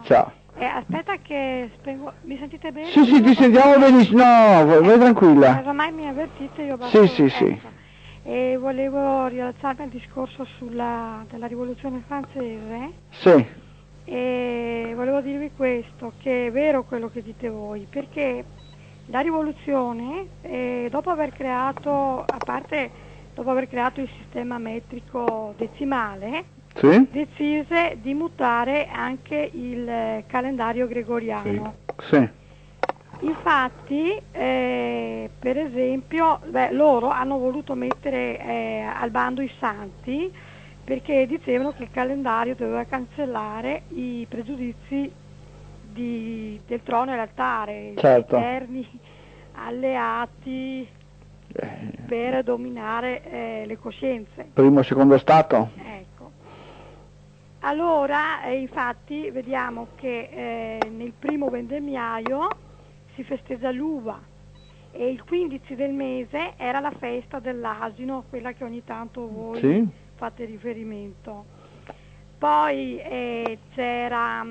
Ciao. Aspetta che spengo... Mi sentite bene? Sì, ti sentiamo benissimo. No, vai tranquilla. Ormai mi avvertite, io basta... Sì. Ecco. E volevo rialzarmi al discorso della rivoluzione francese. Sì. E volevo dirvi questo, che è vero quello che dite voi, perché la rivoluzione, dopo aver creato il sistema metrico decimale, Sì? decise di mutare anche il calendario gregoriano. Sì. Infatti, per esempio, loro hanno voluto mettere al bando i santi perché dicevano che il calendario doveva cancellare i pregiudizi del trono e l'altare, Certo. gli eterni alleati per dominare le coscienze. Primo e secondo stato? Ecco. Allora, infatti, vediamo che nel primo vendemmiaio si festeggia l'uva e il 15 del mese era la festa dell'asino, quella che ogni tanto voi fate riferimento. Poi c'era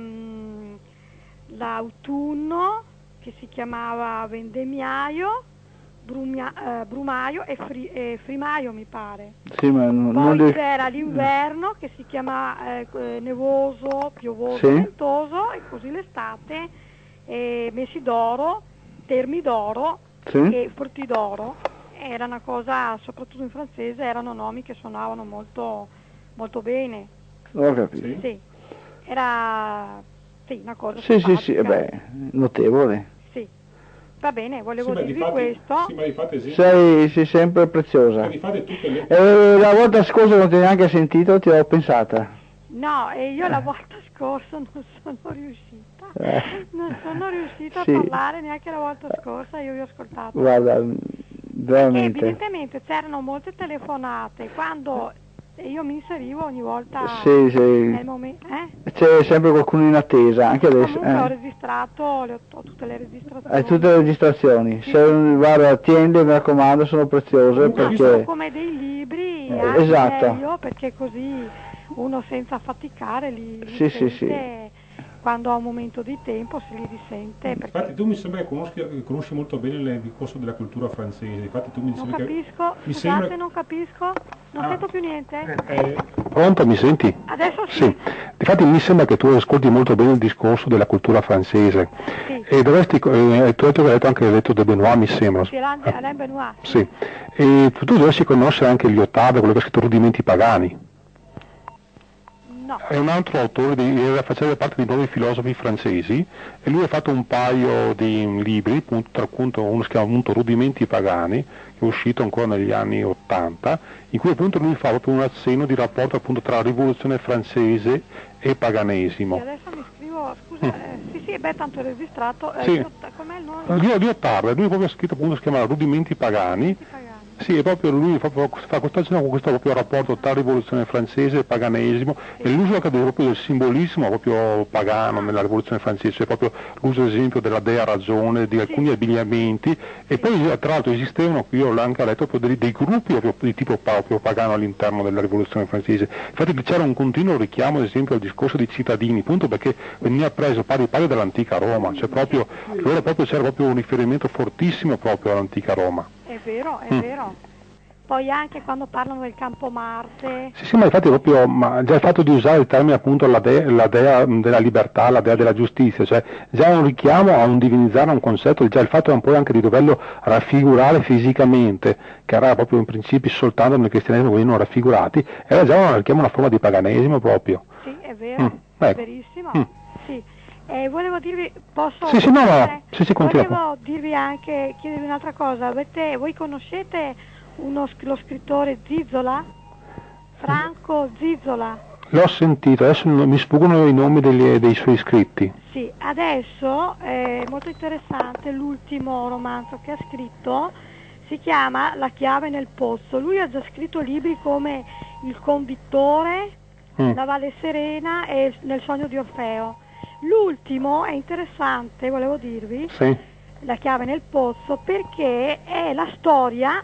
l'autunno che si chiamava vendemmiaio, brumaio e frimaio mi pare. Sì, ma Poi c'era l'inverno che si chiama nevoso, piovoso, ventoso, e così l'estate, mesi d'oro, termi d'oro e frutti d'oro. Era una cosa, soprattutto in francese, erano nomi che suonavano molto, molto bene. Ho capito. Sì, era una cosa Sì, notevole. Sì, va bene, volevo dirvi questo. Sì, ma infatti sei sempre preziosa. La volta scorsa non ti ho neanche sentito, ti ho pensata. No, e io la volta scorsa non sono riuscita. Non sono riuscita a parlare neanche la volta scorsa, io vi ho ascoltato. Guarda, veramente. Evidentemente c'erano molte telefonate, quando io mi inserivo ogni volta nel momento. C'è sempre qualcuno in attesa, anche adesso. Comunque ho registrato, ho tutte le registrazioni. Tutte le registrazioni. Sì. Se guarda, tiende, mi raccomando, sono preziose perché... Sono come dei libri, meglio, perché così uno senza faticare li sente, quando ha un momento di tempo se li risente. Infatti tu mi sembra che conosci molto bene il discorso della cultura francese. Infatti tu mi non sembra capisco, che... scusate, non capisco, non sento più niente. Pronto, mi senti? Adesso sì. Infatti mi sembra che tu ascolti molto bene il discorso della cultura francese. Sì. E dovresti, tu hai detto anche il detto de Benoit, mi sembra. Sì, Alain Benoit. Sì. E tu dovresti conoscere anche Lyotard, quello che ha scritto Rudimenti pagani. No. È un altro autore, faceva parte di nuovi filosofi francesi, e lui ha fatto un paio di libri, appunto uno si chiama appunto Rudimenti pagani, che è uscito ancora negli anni '80, in cui appunto lui fa proprio un accenno di rapporto appunto tra rivoluzione francese e paganesimo. Sì, adesso mi scrivo, scusa, tanto è registrato, com'è il nome? Lyotard, lui proprio ha scritto appunto, si chiama Rudimenti pagani. Sì, è proprio lui fa questo accenno con questo proprio rapporto tra rivoluzione francese e paganesimo, e l'uso anche proprio del simbolismo proprio pagano nella rivoluzione francese, cioè proprio l'uso ad esempio della dea ragione, di alcuni abbigliamenti, e poi tra l'altro esistevano, io l'ho anche letto, proprio dei gruppi proprio di tipo proprio pagano all'interno della rivoluzione francese. Infatti c'era un continuo richiamo ad esempio al discorso dei cittadini, appunto perché veniva preso pari dall'antica Roma, cioè proprio loro proprio c'era proprio un riferimento fortissimo proprio all'antica Roma. È vero, è vero. Poi anche quando parlano del campo Marte. Sì, ma infatti proprio già il fatto di usare il termine appunto la dea della libertà, la dea della giustizia, cioè già un richiamo a un divinizzare un concetto, già il fatto poi anche di doverlo raffigurare fisicamente, che era proprio in principi soltanto nel cristianesimo venivano raffigurati, era già un richiamo a una forma di paganesimo proprio. Sì, è vero, è verissimo. Sì. Volevo dirvi, posso... Volevo dirvi anche, chiedervi un'altra cosa, voi conoscete lo scrittore Zizola? Franco Zizola? L'ho sentito, adesso mi sfuggono i nomi dei suoi scritti. Sì, adesso è molto interessante l'ultimo romanzo che ha scritto, si chiama La chiave nel pozzo. Lui ha già scritto libri come Il convittore, La Valle Serena e Nel sogno di Orfeo. L'ultimo è interessante, volevo dirvi, La chiave nel pozzo, perché è la storia,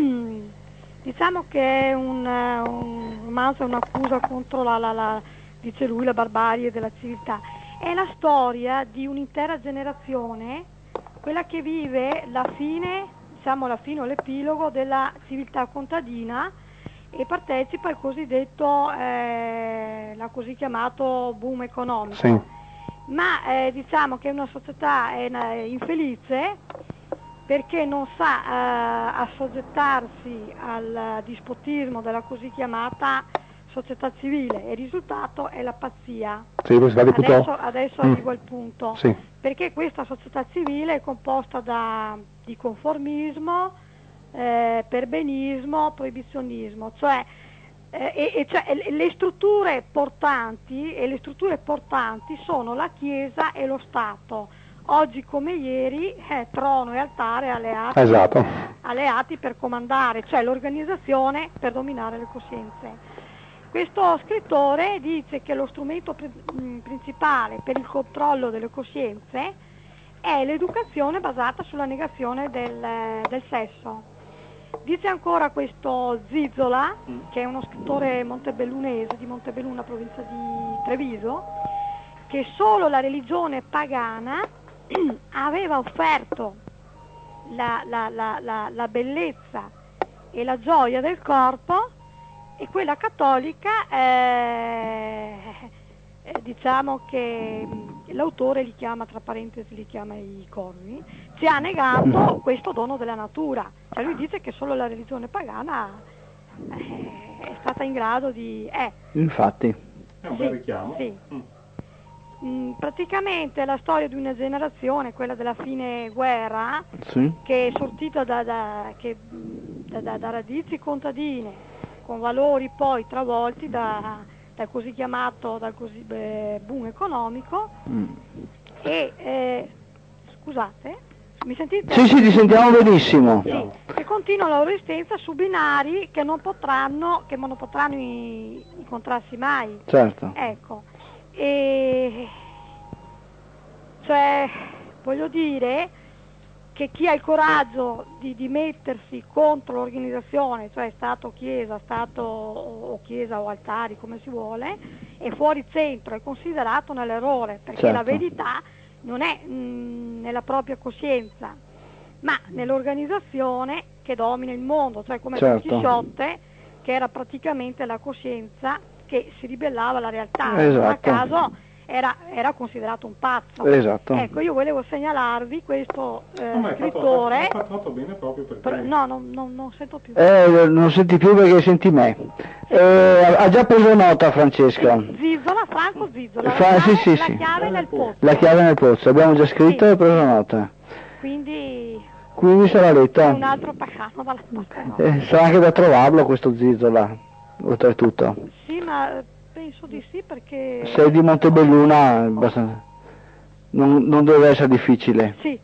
diciamo che è un romanzo, un'accusa contro dice lui, la barbarie della civiltà, È la storia di un'intera generazione, quella che vive la fine, diciamo la fine o l'epilogo della civiltà contadina e partecipa al cosiddetto, la così chiamato boom economico. Sì. Ma diciamo che è una società infelice perché non sa assoggettarsi al dispotismo della così chiamata società civile e il risultato è la pazzia. Sì, Adesso arrivo al punto, sì. Perché questa società civile è composta di conformismo, perbenismo, proibizionismo, cioè le strutture portanti sono la Chiesa e lo Stato. Oggi come ieri trono e altare alleati, Esatto. alleati per comandare, cioè l'organizzazione per dominare le coscienze. Questo scrittore dice che lo strumento principale per il controllo delle coscienze è l'educazione basata sulla negazione del sesso. Dice ancora questo Zizzola, che è uno scrittore montebellunese, di Montebelluna, provincia di Treviso, che solo la religione pagana aveva offerto la bellezza e la gioia del corpo, e quella cattolica, diciamo che l'autore li chiama, tra parentesi, li chiama i corvi, ci ha negato questo dono della natura. Cioè lui dice che solo la religione pagana è stata in grado di... Infatti. È un bel richiamo. Sì. Praticamente è la storia di una generazione, quella della fine guerra, Sì. che è sortita da radici contadine, con valori poi travolti dal così chiamato boom economico. E scusate, mi sentite? Sì, ti sentiamo benissimo. Sì, che continua la loro esistenza su binari che non potranno incontrarsi mai. Certo. Ecco, e cioè voglio dire che chi ha il coraggio di mettersi contro l'organizzazione, cioè Stato o Chiesa o altari, come si vuole, è fuori centro, è considerato nell'errore, perché Certo. la verità non è nella propria coscienza, ma nell'organizzazione che domina il mondo, cioè come Certo. Don Chisciotte, che era praticamente la coscienza che si ribellava alla realtà. Esatto. Non a caso era considerato un pazzo. Esatto. Ecco, io volevo segnalarvi questo Ma è scrittore. fatto bene proprio perché... No, non sento più. Non senti più perché senti me. Ha già preso nota Francesca. Zizzola, Franco Zizzola, Sì. la chiave nel pozzo. La chiave nel pozzo, abbiamo già scritto Sì. e preso nota. Quindi Sarà è letta. un altro pagano dalla parte. Sarà anche da trovarlo questo Zizzola, oltretutto. Sì, ma penso di sì perché... Sei di Montebelluna, abbastanza... non deve essere difficile. Sì.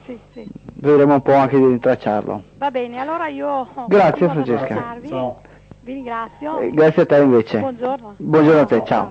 Vedremo un po' anche di rintracciarlo. Va bene, allora io... Grazie, continuo ad Francesca. ascoltarvi. Ciao. Vi ringrazio. Grazie a te invece. Buongiorno. Buongiorno a te, ciao.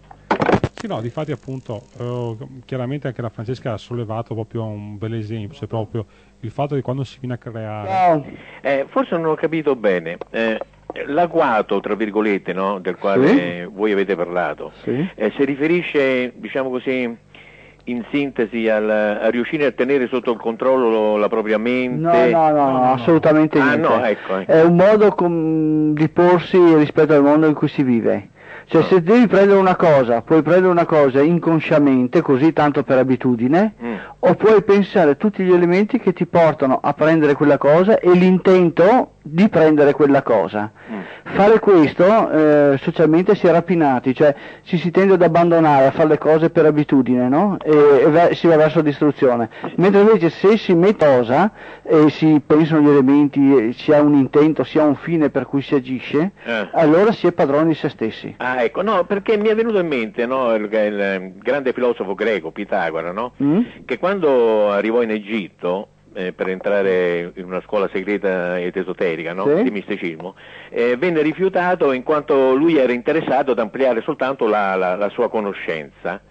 Sì, no, difatti appunto, chiaramente anche la Francesca ha sollevato proprio un bel esempio, cioè proprio il fatto che quando si viene a creare... Ciao. Forse non ho capito bene, l'agguato, tra virgolette, no, del quale voi avete parlato, si riferisce, diciamo così, in sintesi a riuscire a tenere sotto il controllo la propria mente? No, assolutamente niente. No, ecco. È un modo di porsi rispetto al mondo in cui si vive. Cioè se devi prendere una cosa, puoi prendere una cosa inconsciamente, così tanto per abitudine, o puoi pensare a tutti gli elementi che ti portano a prendere quella cosa e l'intento di prendere quella cosa. Fare questo socialmente si è rapinati, cioè ci si tende ad abbandonare a fare le cose per abitudine, no? E si va verso distruzione. Mentre invece se si mette cosa e si pensano gli elementi, si ha un intento, si ha un fine per cui si agisce, allora si è padroni di se stessi. Ah, ecco, no, perché mi è venuto in mente, no, il grande filosofo greco, Pitagora, no? Che quando arrivò in Egitto, per entrare in una scuola segreta ed esoterica, no? Di misticismo, venne rifiutato in quanto lui era interessato ad ampliare soltanto la sua conoscenza,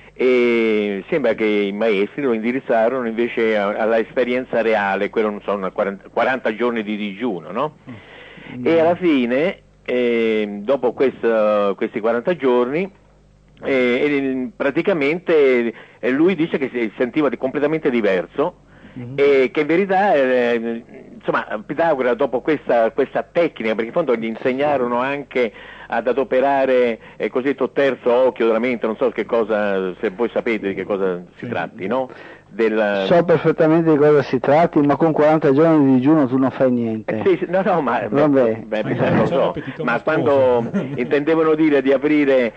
e sembra che i maestri lo indirizzarono invece alla esperienza reale, quello non so, 40 giorni di digiuno, no? E alla fine, dopo questi 40 giorni, praticamente lui dice che si sentiva completamente diverso e che in verità insomma Pitagora, dopo questa tecnica, perché in fondo gli insegnarono anche ad adoperare il cosiddetto terzo occhio della mente, non so che cosa, se voi sapete di che cosa si tratti, no? So perfettamente di cosa si tratti, ma con 40 giorni di digiuno tu non fai niente. Sì, no, ma vabbè. Lo so, ma quando intendevano dire di aprire,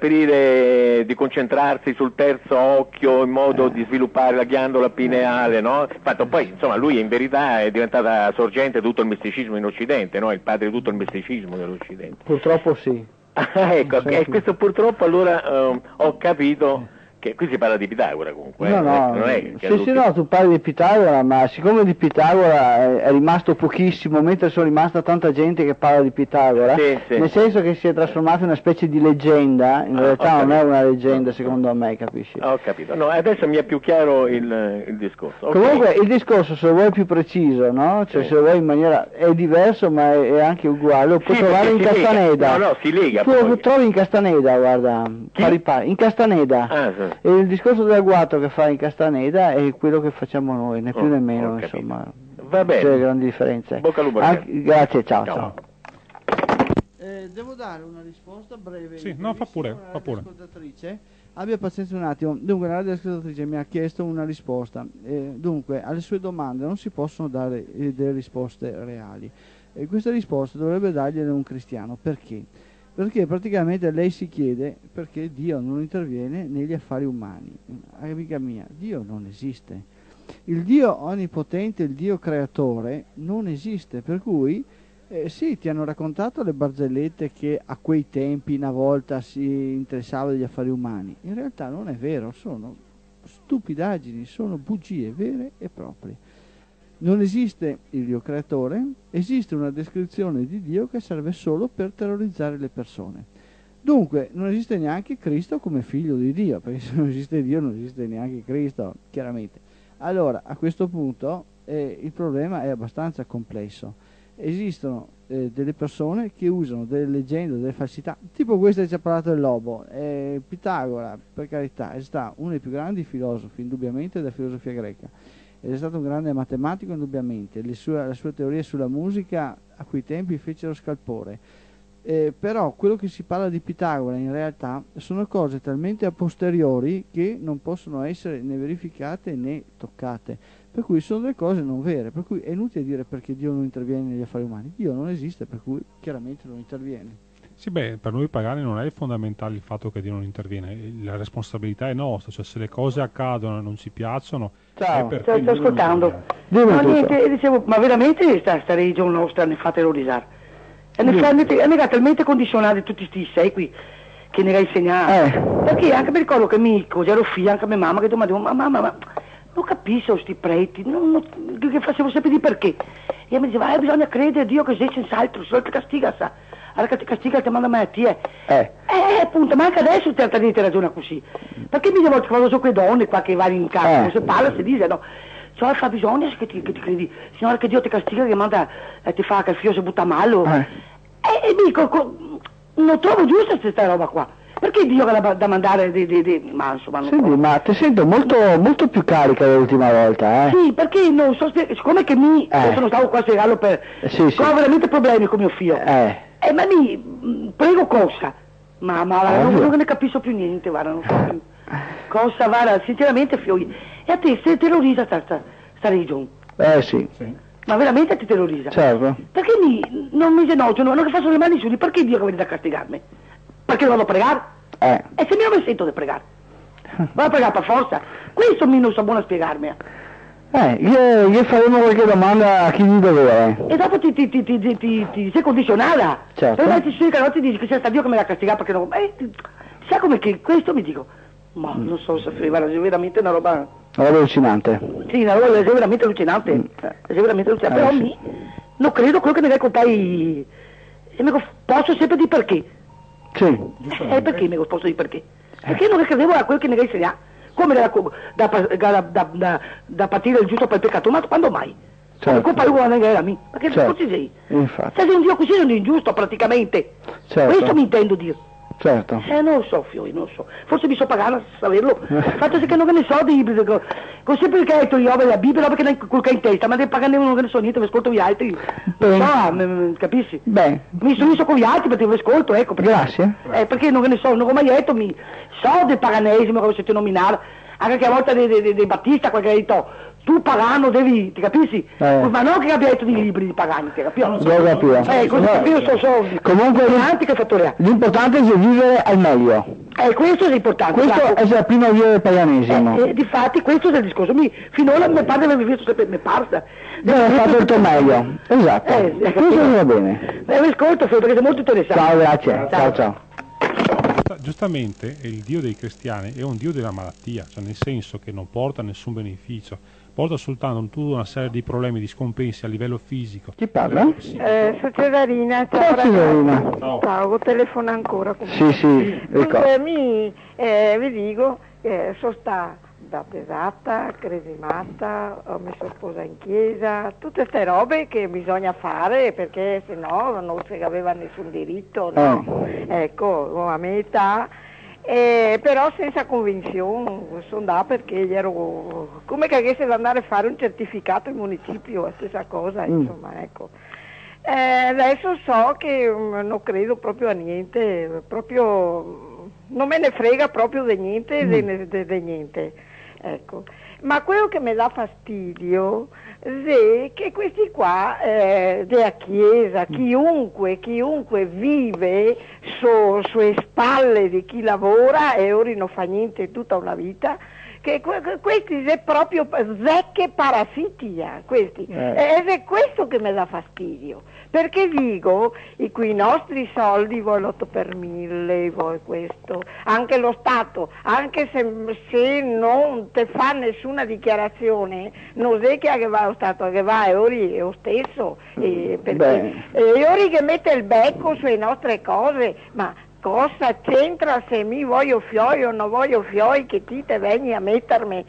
di concentrarsi sul terzo occhio in modo di sviluppare la ghiandola pineale, no? Infatti poi, insomma, lui in verità è diventata sorgente di tutto il misticismo in Occidente, no? Il padre di tutto il misticismo dell'Occidente. Purtroppo sì. Ecco, e questo purtroppo allora ho capito che qui si parla di Pitagora comunque. Non è che sì, no, tu parli di Pitagora, ma siccome di Pitagora è rimasto pochissimo, mentre sono rimasta tanta gente che parla di Pitagora, nel senso che si è trasformato in una specie di leggenda, in realtà non è una leggenda secondo me, capisci? Ho capito, no, adesso mi è più chiaro il discorso. Comunque il discorso, se lo vuoi più preciso, no? Cioè se lo vuoi in maniera, è diverso ma è anche uguale, lo puoi trovare in Castaneda. No, si lega. Tu lo trovi in Castaneda, guarda, in Castaneda. E il discorso dell'agguato che fa in Castaneda è quello che facciamo noi, né più né meno, insomma. Va bene. C'è grandi differenze. Bocca al lupo. Grazie, ciao. Devo dare una risposta breve. Sì, no, fa pure. Abbia pazienza un attimo. Dunque, la radioascoltatrice mi ha chiesto una risposta. Dunque, alle sue domande non si possono dare delle risposte reali. Questa risposta dovrebbe dargliela un cristiano. Perché? Perché praticamente lei si chiede perché Dio non interviene negli affari umani. Amica mia, Dio non esiste. Il Dio onnipotente, il Dio creatore non esiste, per cui sì, ti hanno raccontato le barzellette che a quei tempi una volta si interessava degli affari umani. In realtà non è vero, sono stupidaggini, sono bugie vere e proprie. Non esiste il Dio creatore, esiste una descrizione di Dio che serve solo per terrorizzare le persone. Dunque non esiste neanche Cristo come figlio di Dio, perché se non esiste Dio non esiste neanche Cristo, chiaramente. Allora, a questo punto il problema è abbastanza complesso. Esistono delle persone che usano delle leggende, delle falsità, tipo questa che ci ha parlato del lobo. Pitagora, per carità, è stato uno dei più grandi filosofi, indubbiamente, della filosofia greca. Ed è stato un grande matematico indubbiamente, le sue teorie sulla musica a quei tempi fecero scalpore, però quello che si parla di Pitagora in realtà sono cose talmente a posteriori che non possono essere né verificate né toccate, per cui sono delle cose non vere, per cui è inutile dire perché Dio non interviene negli affari umani. Dio non esiste, per cui chiaramente non interviene. Sì, per noi pagani non è fondamentale il fatto che Dio non interviene, la responsabilità è nostra, cioè se le cose accadono e non ci piacciono... Ciao, sto ascoltando. No, niente, dicevo, ma veramente sta religione nostra ne fa terrorizzare? E ne ha talmente condizionati tutti questi secoli che ne ha insegnato. Perché anche mi ricordo che ero figlio, anche mia mamma, che domandavo, ma mamma, ma non capisco questi preti, che facevo sempre di perché. E mi diceva, bisogna credere a Dio che sei senz'altro, se no ti castiga, sa. Allora che ti castiga ti manda malattie. Appunto, ma anche adesso certa gente ragiona così. Perché mi volte quando sono quelle donne qua che vanno in casa, non si parla, si dice, no. Cioè fa bisogno che ti credi, signora che Dio ti castiga, che manda, ti fa che il figlio si butta male. E dico, non trovo giusta questa roba qua. Perché Dio da mandare ma insomma non Senti, ma ti sento molto più carica dell'ultima volta, Sì, perché non so, siccome che adesso non stavo qua a spiegarlo per... ho veramente problemi con mio figlio. Ma prego cosa? Ma non ne capisco più niente, guarda, non so più. Cosa, guarda, sinceramente figlio. E a te se terrorizza sta religione? Sì. Ma veramente ti terrorizza? Certo. Perché non mi genocchio, non che faccio le mani su, perché Dio che viene da castigarmi? Perché vado a pregare? E se io mi sento di pregare? Vado a pregare per forza? Questo non so buono a spiegarmi. Io faremo qualche domanda a chi di dovere. E dopo ti sei condizionata. Certo. E poi ti sui canotti dici che c'è sta Dio che me la castiga perché non... sai come che questo mi dico? Ma non so se è veramente una roba... Una roba allucinante. Sì, una roba è veramente allucinante. È veramente allucinante. Però non credo quello che mi dai contai... E mi posso sempre dire perché. Sì. Perché mi posso dire perché? Perché non credevo a quello che mi hai insegnato. Come da partire il giusto per il peccato, ma quando mai? Certo. Colpa io non era mia. Perché così sei? Infatti. Se sei un Dio così non è ingiusto praticamente. Certo. Questo mi intendo dire. Certo. Non lo so, Fiori, non lo so. Forse mi so pagare a saperlo. Fatto che non ne so di così perché hai detto io la Bibbia, perché non quel che hai in testa, ma devi pagare non ne so niente, mi ascolto gli altri. Capisci? Beh. Mi sono con gli altri perché vi ascolto, ecco. Perché, grazie. Perché non ne so, non ho mai detto, mi so del paganesimo, come siete nominare, anche che a volte dei Battista, qualche detto. Tu pagano devi, ti capisci? Ma non che abbia detto di libri di pagani, ti capisci? Lo capivo. Così capisco Comunque l'importante è vivere al meglio. Questo è l'importante. Questo è la prima via del paganesimo. Difatti questo è il discorso. Finora mio padre aveva visto sempre, mi pare. Deve aver fatto il tuo meglio. Esatto. Questo va bene. Ascolta, perché sei molto interessante. Ciao, grazie. Ciao. Giustamente il Dio dei cristiani è un Dio della malattia, cioè nel senso che non porta nessun beneficio, porta soltanto tutta una serie di problemi, di scompensi a livello fisico. Chi parla? Sono Cesarina, ciao Cesarina. Ciao, telefono ancora. Sì, ricordo. Vi dico che sono stata battezzata, cresimata, ho messo sposa in chiesa, tutte queste robe che bisogna fare perché se no non si aveva nessun diritto, no? Ecco, a mia età, però senza convinzione, sono andata perché gli ero come che avesse da andare a fare un certificato in municipio, la stessa cosa, insomma, ecco. Adesso so che non credo proprio a niente, proprio non me ne frega proprio di niente, di niente. Ecco, ma quello che mi dà fastidio è che questi qua della Chiesa, chiunque vive sulle spalle di chi lavora e ora non fa niente tutta una vita, che questi è proprio vecchie parassitia, questi. Ed è questo che mi dà fastidio, perché dico, i nostri soldi, voi l'8 per 1000, voi questo, anche lo Stato, anche se non te fa nessuna dichiarazione, non è che va lo Stato, che va, è lo stesso, perché ora che mette il becco sulle nostre cose, ma cosa c'entra se mi voglio fioi o non voglio fioi che ti te vengi a mettermi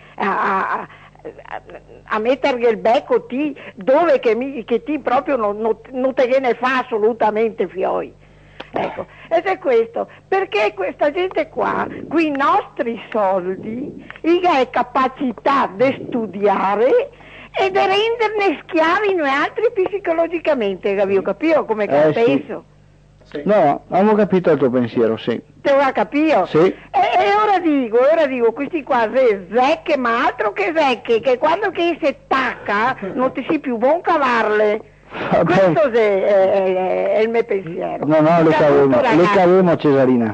a mettergli il becco dove che ti proprio non te ne fa assolutamente fioi. Ecco, ed è questo, perché questa gente qua, con i nostri soldi, ha capacità di studiare e di renderne schiavi noi altri psicologicamente, capito come penso? Sì. No, avevo capito il tuo pensiero, sì. Te lo capito? Sì. E ora dico, questi qua zecche, ma altro che zecche, che quando che si attacca non ti si più buon cavarle. Questo è il mio pensiero. No, le cavemo Cesarina.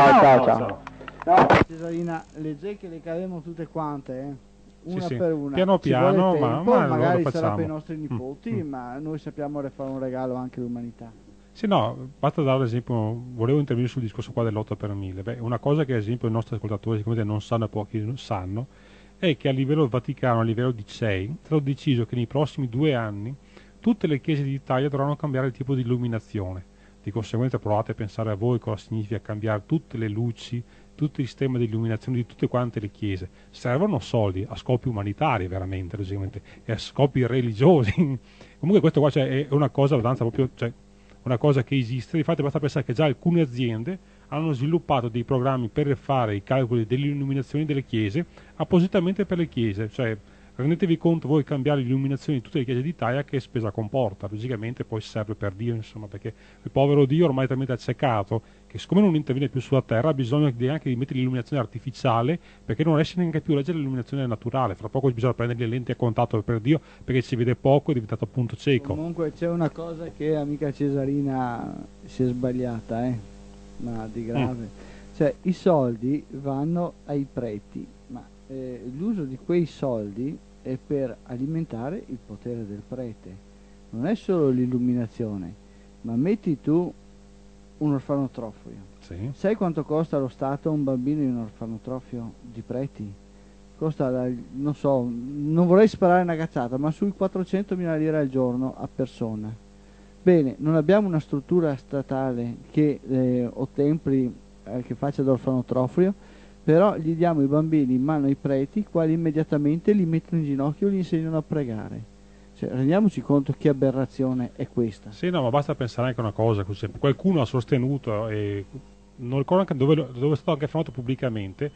Ciao. No, Cesarina, le zecche le cavemo tutte quante, una per una. Piano piano, ma magari sarà per i nostri nipoti, ma noi sappiamo fare un regalo anche all'umanità. Sì, no, basta dare l'esempio, volevo intervenire sul discorso qua dell'8 per 1000. Beh, una cosa che ad esempio i nostri ascoltatori sicuramente non sanno e pochi non sanno, è che a livello Vaticano, a livello di CEI, è stato deciso che nei prossimi 2 anni tutte le chiese d'Italia dovranno cambiare il tipo di illuminazione. Di conseguenza provate a pensare a voi cosa significa cambiare tutte le luci, tutto il sistema di illuminazione di tutte quante le chiese. Servono soldi a scopi umanitari veramente, logicamente, e a scopi religiosi. Comunque questo qua è una cosa abbastanza proprio... una cosa che esiste, infatti basta pensare che già alcune aziende hanno sviluppato dei programmi per fare i calcoli dell'illuminazione delle chiese appositamente per le chiese, cioè rendetevi conto voi cambiare l'illuminazione di tutte le chiese d'Italia che spesa comporta, logicamente poi serve per Dio, insomma, perché il povero Dio ormai è talmente accecato che siccome non interviene più sulla terra ha bisogno anche di mettere l'illuminazione artificiale perché non riesce neanche più a leggere l'illuminazione naturale, fra poco bisogna prendere le lenti a contatto per Dio perché si vede poco, è diventato appunto cieco. Comunque c'è una cosa che amica Cesarina si è sbagliata, ma di grave, cioè i soldi vanno ai preti, ma l'uso di quei soldi è per alimentare il potere del prete, non è solo l'illuminazione, ma metti tu un orfanotrofio, sai quanto costa allo Stato un bambino in un orfanotrofio di preti? Costa, non so, non vorrei sparare una cazzata, ma sui 400.000 lire al giorno a persona. Bene, non abbiamo una struttura statale che ottemperi, che faccia da orfanotrofio, però gli diamo i bambini in mano ai preti, quali immediatamente li mettono in ginocchio e li insegnano a pregare. Cioè, rendiamoci conto che aberrazione è questa. Sì, no, ma basta pensare anche a una cosa, qualcuno ha sostenuto non ricordo anche dove è stato anche affermato pubblicamente.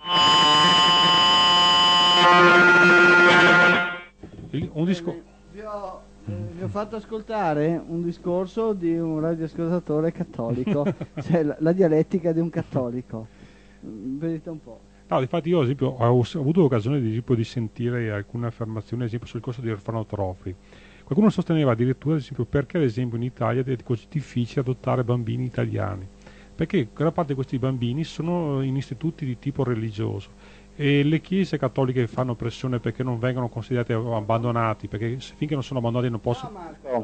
Un disco. Vi ho fatto ascoltare un discorso di un radioascoltatore cattolico, cioè la dialettica di un cattolico. Vedete un po'. No, infatti io ad esempio ho avuto l'occasione di sentire alcune affermazioni, ad esempio sul discorso degli orfanotrofi. Qualcuno sosteneva addirittura, ad esempio, perché ad esempio in Italia è così difficile adottare bambini italiani, perché gran parte di questi bambini sono in istituti di tipo religioso e le chiese cattoliche fanno pressione perché non vengono considerati abbandonati, perché finché non sono abbandonati non possono...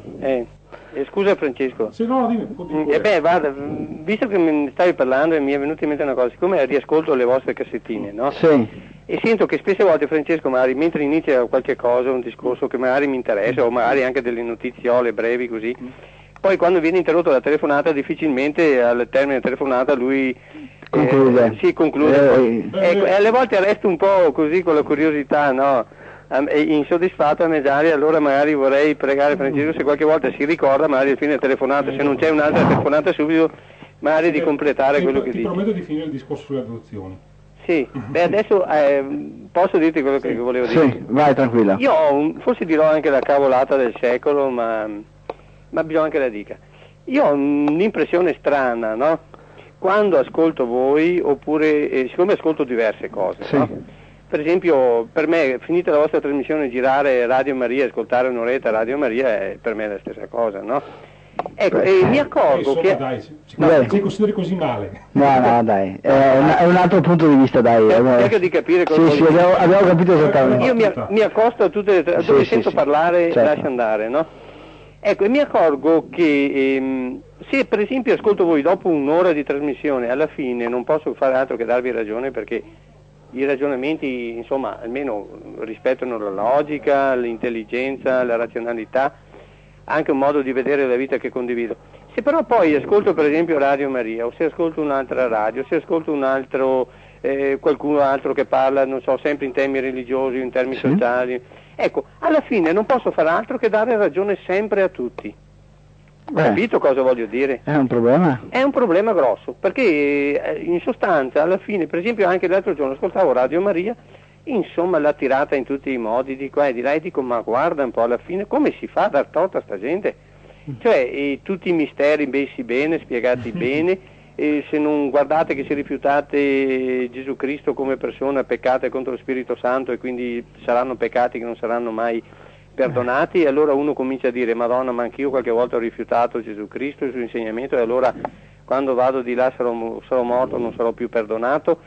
Scusa Francesco. Sì, no, dimmi. Guarda, visto che mi stavi parlando e mi è venuta in mente una cosa, siccome riascolto le vostre cassettine, no? Sì. E sento che spesse volte Francesco magari mentre inizia qualche cosa, un discorso che magari mi interessa o magari anche delle notiziole brevi così, poi quando viene interrotto la telefonata difficilmente al termine della telefonata lui conclude. Sì, conclude. E alle volte resto un po' così con la curiosità, no? Insoddisfatto a mezz'aria, allora magari vorrei pregare Francesco se qualche volta si ricorda, magari alla fine della telefonata, se non c'è un'altra telefonata subito, magari di completare quello che dice. Ti prometto di finire il discorso sulle adozioni. Sì, adesso posso dirti quello che volevo dire? Sì, vai tranquilla. Io forse dirò anche la cavolata del secolo, ma bisogna che la dica. Io ho un'impressione strana, no? Quando ascolto voi, oppure siccome ascolto diverse cose, sì. No? Per esempio, per me, finita la vostra trasmissione, girare Radio Maria, ascoltare un'oretta Radio Maria, è per me la stessa cosa, no? Ecco, e mi accorgo che... Dai, si consideri così male. No, dai, è un altro punto di vista, dai. Cerca di capire cosa Sì, abbiamo capito esattamente. Io mi accosto a tutte le... dove sento parlare, certo. Lascio andare, no? Ecco, e mi accorgo che se per esempio ascolto voi dopo un'ora di trasmissione, alla fine non posso fare altro che darvi ragione, perché i ragionamenti, insomma, almeno rispettano la logica, l'intelligenza, la razionalità, anche un modo di vedere la vita che condivido. Se però poi ascolto per esempio Radio Maria, o se ascolto un'altra radio, se ascolto un altro, qualcuno altro che parla, non so, sempre in termini religiosi, in termini sociali, ecco, alla fine non posso fare altro che dare ragione sempre a tutti. Capito cosa voglio dire? È un problema? È un problema grosso, perché in sostanza alla fine, per esempio anche l'altro giorno ascoltavo Radio Maria, insomma l'ha tirata in tutti i modi, di qua e di là, e dico ma guarda un po' alla fine come si fa a dar torto a sta gente? Cioè tutti i misteri messi bene, spiegati bene, se non guardate che se rifiutate Gesù Cristo come persona peccate contro lo Spirito Santo e quindi saranno peccati che non saranno mai perdonati, e allora uno comincia a dire Madonna, ma anch'io qualche volta ho rifiutato Gesù Cristo e il suo insegnamento, e allora quando vado di là sarò morto, non sarò più perdonato.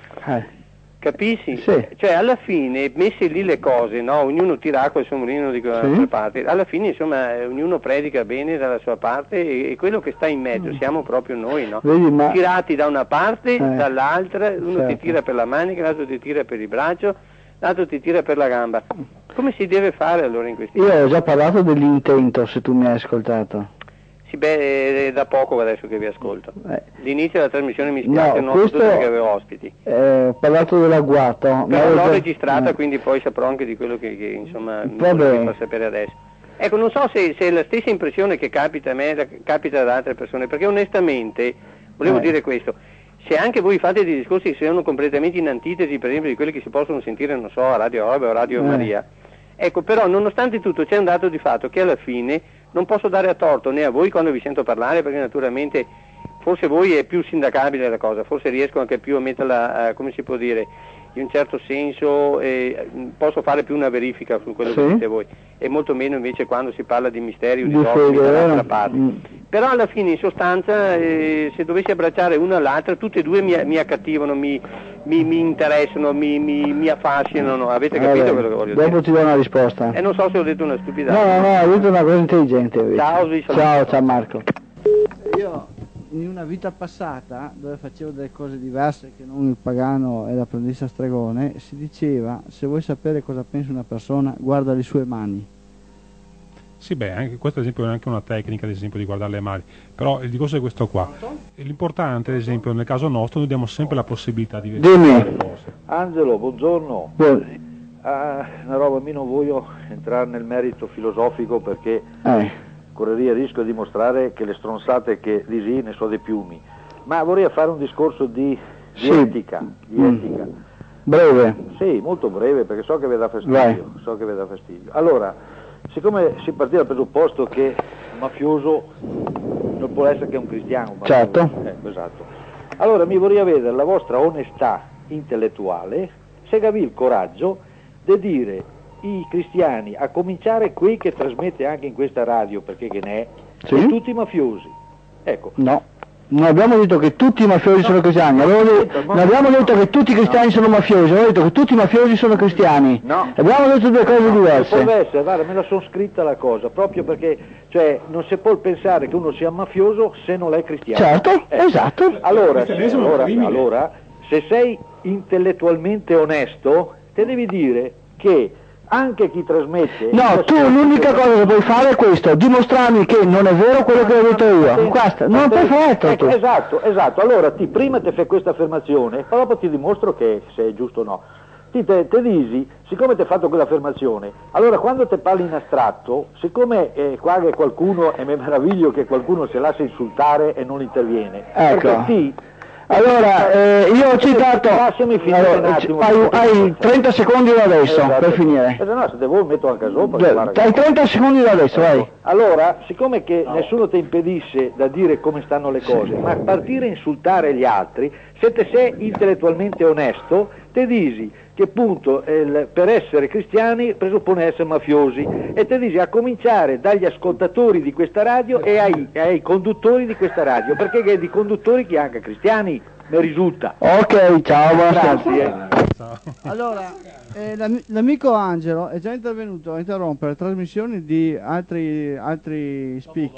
Capisci? Sì. Cioè alla fine, messe lì le cose, no? Ognuno tira acqua al suo mulino di quella parte, alla fine insomma ognuno predica bene dalla sua parte, e quello che sta in mezzo siamo proprio noi, no? Vedi, Tirati da una parte, dall'altra, uno ti tira per la manica, l'altro ti tira per il braccio, l'altro ti tira per la gamba. Come si deve fare allora in questi casi? Io ho già parlato dell'intento, se tu mi hai ascoltato. Sì, è da poco adesso che vi ascolto. L'inizio della trasmissione mi spiace, non questo, tutto perché avevo ospiti. Ho parlato dell'agguato. Però l'ho registrata, quindi poi saprò anche di quello che insomma mi fa sapere adesso. Ecco, non so se è la stessa impressione che capita a me, capita ad altre persone, perché onestamente, volevo dire questo, se anche voi fate dei discorsi che sono completamente in antitesi, per esempio di quelli che si possono sentire, non so, a Radio Orbe o Radio Maria, ecco, però nonostante tutto c'è un dato di fatto che alla fine non posso dare a torto né a voi quando vi sento parlare, perché naturalmente forse voi è più sindacabile la cosa, forse riesco anche più a metterla, come si può dire, in un certo senso posso fare più una verifica su quello che dite voi, e molto meno invece quando si parla di misteri o di dogmi dall'altra parte. Però alla fine in sostanza se dovessi abbracciare una all'altra, tutte e due mi accattivano, mi interessano, mi affascinano. Avete capito quello che voglio dire? Dopo ti do una risposta. E non so se ho detto una stupidata. No, hai detto una cosa intelligente. Ciao Marco. Io in una vita passata, dove facevo delle cose diverse che non il pagano e l'apprendista stregone, si diceva: se vuoi sapere cosa pensa una persona, guarda le sue mani. Sì, beh, anche questo ad esempio è anche una tecnica, ad esempio, di guardare le mani, però il discorso è questo qua. L'importante, ad esempio, nel caso nostro, noi diamo sempre la possibilità di vedere le cose. Angelo, buongiorno. Una roba, io non voglio entrare nel merito filosofico perché correria il rischio di dimostrare che le stronzate che disi ne so dei piumi, Ma vorrei fare un discorso di etica. Breve. Sì, molto breve, perché so che vi dà fastidio. Allora, siccome si partiva dal presupposto che un mafioso non può essere che un cristiano. Certo. Esatto. Allora mi vorrei vedere la vostra onestà intellettuale, se avevi il coraggio di dire i cristiani, a cominciare qui che trasmette anche in questa radio, perché che ne è, e tutti mafiosi. Ecco. No. Non abbiamo detto che tutti i mafiosi sono cristiani, non abbiamo detto che tutti i cristiani sono mafiosi, abbiamo detto che tutti i mafiosi sono cristiani. No. Abbiamo detto due cose diverse. Non può essere, guarda, me la sono scritta la cosa, proprio perché, cioè, non si può pensare che uno sia mafioso se non è cristiano. Certo, esatto. Allora, se sei intellettualmente onesto, te devi dire che anche chi trasmette... No, tu l'unica cosa che puoi fare è questo, dimostrarmi che non è vero quello che ho detto io. Basta, non perfetto tu. Esatto, allora prima ti fai questa affermazione, poi dopo ti dimostro che se è giusto o no. Te dici, siccome ti hai fatto quell'affermazione, allora quando te parli in astratto, siccome qua che qualcuno, e mi meraviglio che qualcuno si lascia insultare e non interviene, perché allora, io ho citato... hai 30 secondi da adesso, per finire. No, se devo metto anche sopra. Hai 30 secondi da adesso, vai. Allora, siccome che nessuno ti impedisce da dire come stanno le cose, ma partire a insultare gli altri, se te sei intellettualmente onesto, te dici che appunto per essere cristiani presuppone essere mafiosi, e te dici a cominciare dagli ascoltatori di questa radio e ai conduttori di questa radio, perché che di conduttori che anche cristiani ne risulta. Ok, ciao, grazie. Allora, l'amico Angelo è già intervenuto a interrompere trasmissioni di altri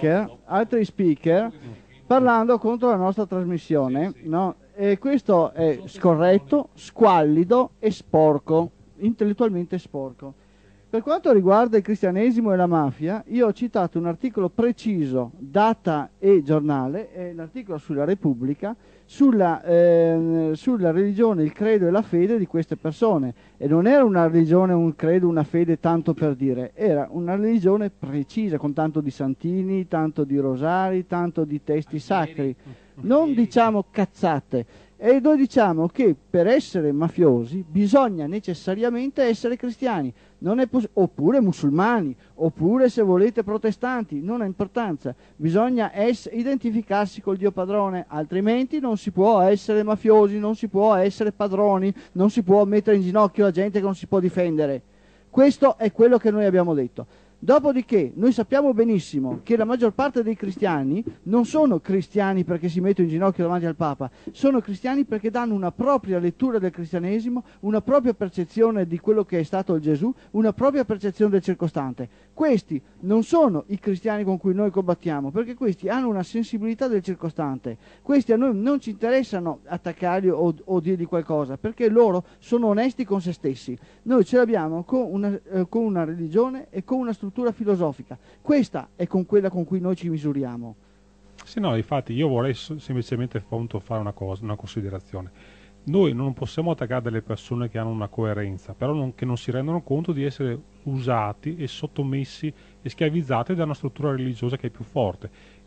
speaker parlando contro la nostra trasmissione, no? E questo è scorretto, squallido e sporco, intellettualmente sporco. Per quanto riguarda il cristianesimo e la mafia, io ho citato un articolo preciso, data e giornale, è l'articolo sulla Repubblica, sulla religione, il credo e la fede di queste persone. E non era una religione, un credo, una fede tanto per dire, era una religione precisa, con tanto di santini, tanto di rosari, tanto di testi sacri. Non diciamo cazzate. E noi diciamo che per essere mafiosi bisogna necessariamente essere cristiani, non è oppure musulmani, oppure se volete protestanti, non ha importanza, bisogna identificarsi col Dio padrone, altrimenti non si può essere mafiosi, non si può essere padroni, non si può mettere in ginocchio la gente che non si può difendere. Questo è quello che noi abbiamo detto. Dopodiché noi sappiamo benissimo che la maggior parte dei cristiani non sono cristiani perché si mettono in ginocchio davanti al Papa, sono cristiani perché danno una propria lettura del cristianesimo, una propria percezione di quello che è stato il Gesù, una propria percezione del circostante. Questi non sono i cristiani con cui noi combattiamo, perché questi hanno una sensibilità del circostante. Questi a noi non ci interessano attaccarli o dirgli qualcosa, perché loro sono onesti con se stessi. Noi ce l'abbiamo con una religione e con una struttura filosofica. Questa è con quella con cui noi ci misuriamo. Sì, no, infatti io vorrei semplicemente fare una considerazione. Noi non possiamo attaccare delle persone che hanno una coerenza, però che non si rendono conto di essere usati e sottomessi e schiavizzati da una struttura religiosa che è più forte.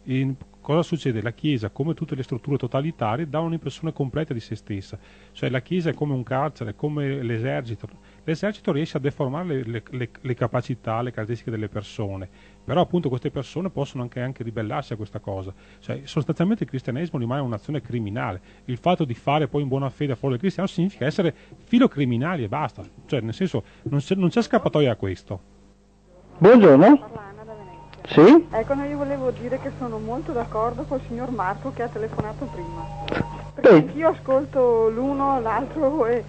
Cosa succede? La Chiesa, come tutte le strutture totalitarie, dà un'impressione completa di se stessa. Cioè la Chiesa è come un carcere, è come l'esercito. L'esercito riesce a deformare le capacità, le caratteristiche delle persone, però appunto queste persone possono anche ribellarsi a questa cosa. Cioè sostanzialmente il cristianesimo rimane un'azione criminale. Il fatto di fare poi in buona fede a favore del cristiano significa essere filocriminali e basta. Cioè nel senso non c'è scappatoia a questo. Buongiorno. Sì? Ecco, no, io volevo dire che sono molto d'accordo col signor Marco che ha telefonato prima. Perché anch'io ascolto l'uno, l'altro e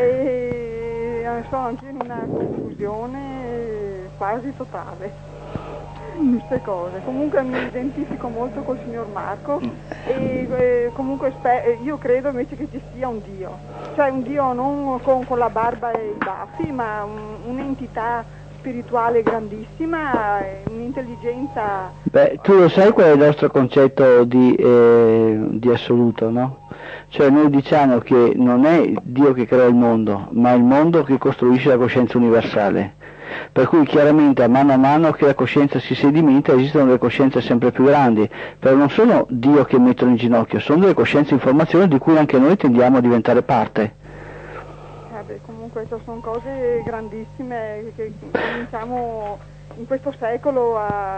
sono anche in una confusione quasi totale. Queste cose. Comunque mi identifico molto col signor Marco e comunque io credo invece che ci sia un Dio. Cioè un Dio non con la barba e i baffi, ma un'entità spirituale grandissima, un'intelligenza... Beh, tu lo sai qual è il nostro concetto di assoluto, no? Cioè noi diciamo che non è Dio che crea il mondo, ma è il mondo che costruisce la coscienza universale. Per cui chiaramente a mano che la coscienza si sedimenta esistono delle coscienze sempre più grandi, però non sono Dio che mettono in ginocchio, sono delle coscienze informazioni di cui anche noi tendiamo a diventare parte. Comunque sono cose grandissime che cominciamo in questo secolo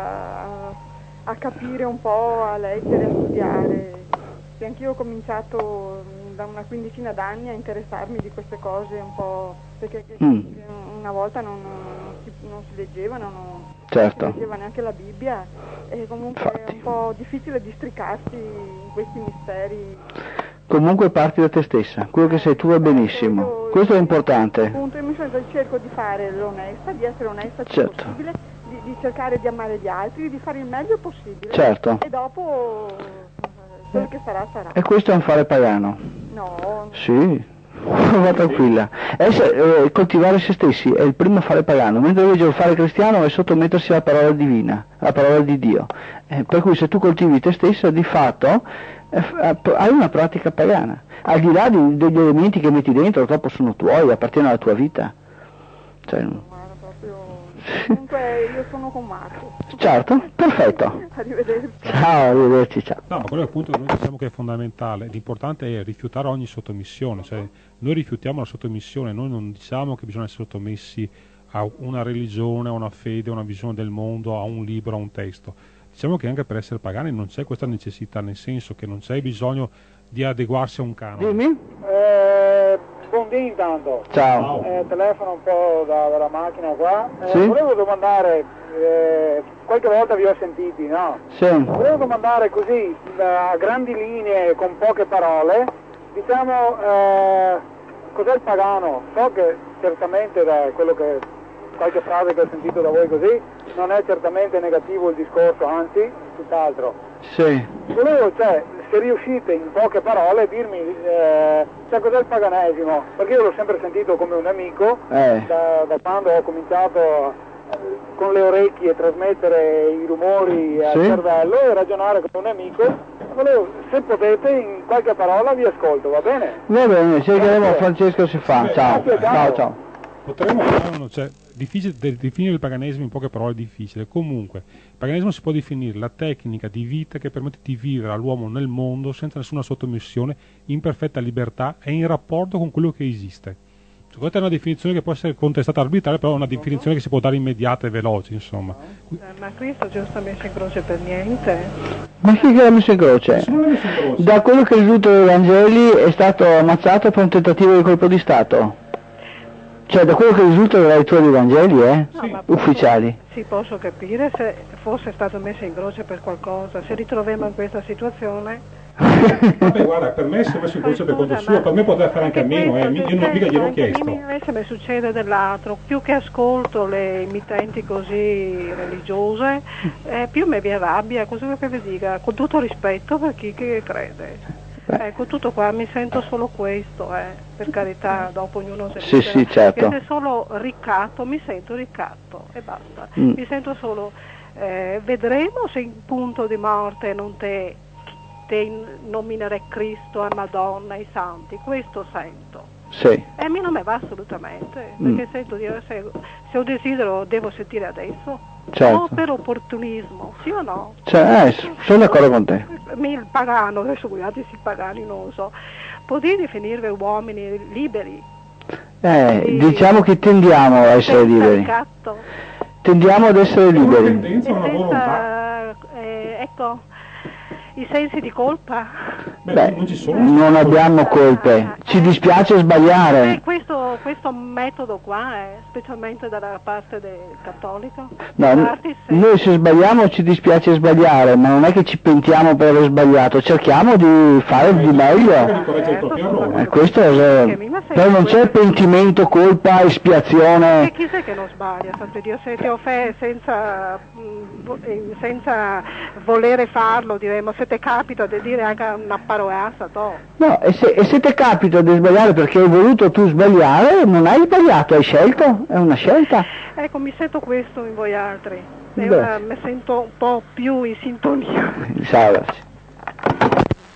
a capire un po', a leggere, a studiare. Sì, anch'io ho cominciato da una quindicina d'anni a interessarmi di queste cose un po', perché una volta non si leggevano, non si leggeva neanche la Bibbia, e comunque è un po' difficile districarsi in questi misteri. Comunque parti da te stessa, quello che sei tu va benissimo, questo è importante. Appunto, io cerco di fare l'onesta, di essere onesta il più possibile, di cercare di amare gli altri, di fare il meglio possibile. Certo. E dopo quello che sarà sarà. E questo è un fare pagano? No. Sì, va tranquilla. Coltivare se stessi è il primo fare pagano, mentre invece il fare cristiano è sottomettersi alla parola divina, alla parola di Dio. Per cui se tu coltivi te stessa, di fatto hai una pratica pagana, al di là degli elementi che metti dentro, troppo sono tuoi, appartengono alla tua vita. Cioè, comunque io sono con Marco. Certo, perfetto. Arrivederci. Ciao, arrivederci, ciao. No, ma quello appunto noi diciamo che è fondamentale, l'importante è rifiutare ogni sottomissione, cioè noi rifiutiamo la sottomissione, noi non diciamo che bisogna essere sottomessi a una religione, a una fede, a una visione del mondo, a un libro, a un testo. Diciamo che anche per essere pagani non c'è questa necessità, nel senso che non c'è bisogno di adeguarsi a un canone. Dimmi. Buondì intanto. Ciao. Telefono un po' dalla macchina qua. Sì? Volevo domandare, qualche volta vi ho sentiti, no? Sì. Volevo domandare così, a grandi linee, con poche parole, diciamo, cos'è il pagano? So che certamente da quello che, qualche frase che ho sentito da voi così, non è certamente negativo il discorso, anzi, tutt'altro. Sì. Volevo, se riuscite in poche parole a dirmi cos'è il paganesimo, perché io l'ho sempre sentito come un amico, da quando ho cominciato con le orecchie a trasmettere i rumori al cervello e ragionare come un amico. Volevo, se potete, in qualche parola vi ascolto, va bene? Va bene, cercheremo, Francesco si fa. Ciao. Ciao. Potremmo fare, difficile definire il paganesimo in poche parole, è difficile. Comunque, il paganesimo si può definire la tecnica di vita che permette di vivere all'uomo nel mondo senza nessuna sottomissione, in perfetta libertà e in rapporto con quello che esiste. Questa è una definizione che può essere contestata arbitraria, però è una definizione che si può dare immediata e veloce, insomma. Ma Cristo Gesù sta messo in croce per niente? Ma chi l'ha messo in croce? Da quello che risulta dai Vangeli è stato ammazzato per un tentativo di colpo di Stato. Cioè, da quello che risulta dalla lettura dei Vangeli, no, ufficiali. Sì, posso capire se fosse stato messo in croce per qualcosa, se ritroviamo in questa situazione. Vabbè, guarda, per me si è messo in croce per conto suo, per me poteva fare anche a meno, io non mica gliel'ho chiesto. Invece mi succede dell'altro, più che ascolto le emittenti così religiose, più mi arrabbia, cosa vuoi che vi dica, con tutto rispetto per chi che crede. Ecco, tutto qua, mi sento solo questo, per carità, dopo ognuno si Sì, certo. se solo ricatto, mi sento ricatto e basta, mi sento solo, vedremo se in punto di morte non te nominerei Cristo e Madonna e i santi, questo sento. Sì. E non mi va assolutamente, perché sento dire se ho desidero devo sentire adesso. Certo. O per opportunismo, sì o no? Sono d'accordo con te. Il pagano, adesso voi altri si pagani non lo so, potete definirvi uomini liberi? Diciamo che tendiamo a essere liberi. Ricatto. Tendiamo ad essere liberi. Ecco, i sensi di colpa? Non abbiamo colpe, ci dispiace sbagliare. Questo metodo qua, specialmente dalla parte del cattolico? No, noi se sbagliamo ci dispiace sbagliare, ma non è che ci pentiamo per aver sbagliato, cerchiamo di fare di meglio. Questo però non c'è pentimento, colpa, espiazione. E chi è che non sbaglia, santo Dio, se ti senza volere farlo, diremo, se ti capita di dire anche una paroassa, No, e se ti capita di sbagliare perché hai voluto tu sbagliare, non hai sbagliato, hai scelto, è una scelta. Ecco, mi sento questo in voi altri, mi sento un po' più in sintonia. Salve.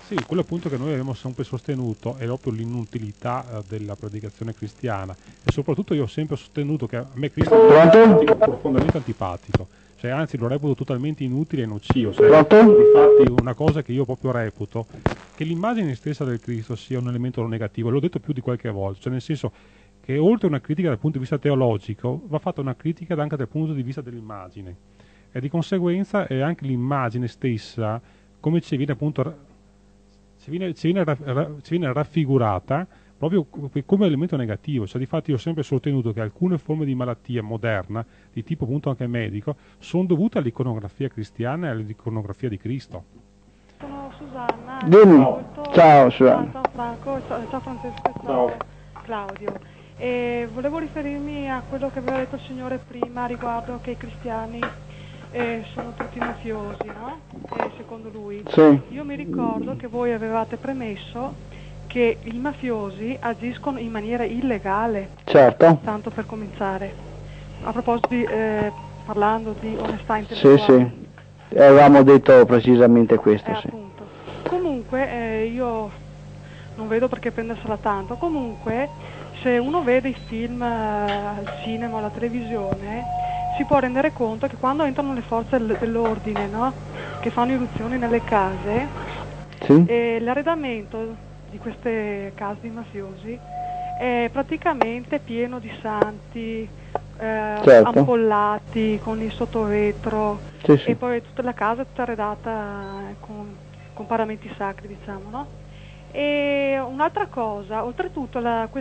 Sì, quello appunto che noi abbiamo sempre sostenuto è proprio l'inutilità della predicazione cristiana, e soprattutto io ho sempre sostenuto che a me Cristo è profondamente antipatico, cioè anzi lo reputo totalmente inutile e nocivo. Infatti una cosa che io proprio reputo, che l'immagine stessa del Cristo sia un elemento negativo, l'ho detto più di qualche volta, cioè nel senso che oltre a una critica dal punto di vista teologico va fatta una critica anche dal punto di vista dell'immagine, e di conseguenza è anche l'immagine stessa come ci viene appunto ci viene raffigurata proprio come elemento negativo. Cioè difatti io ho sempre sostenuto che alcune forme di malattia moderna, di tipo appunto anche medico, sono dovute all'iconografia cristiana e all'iconografia di Cristo. Sono Susanna. Dimmi. Ciao Susanna. Ciao Franco, ciao Francesco e ciao Claudio. E volevo riferirmi a quello che aveva detto il Signore prima riguardo che i cristiani sono tutti mafiosi, no? Secondo lui. Sì. Io mi ricordo che voi avevate premesso che i mafiosi agiscono in maniera illegale. Certo. Tanto per cominciare. A proposito di, parlando di onestà intellettuale. Sì, sì. Avevamo detto precisamente questo, sì. Appunto. Comunque io non vedo perché prendersela tanto. Comunque se uno vede i film al cinema o alla televisione si può rendere conto che quando entrano le forze dell'ordine, no? Che fanno irruzioni nelle case, sì. L'arredamento di queste case di mafiosi è praticamente pieno di santi, certo. ampollati con il sottovetro, sì, sì. E poi tutta la casa è tutta arredata con paramenti sacri, diciamo, no? E un'altra cosa, oltretutto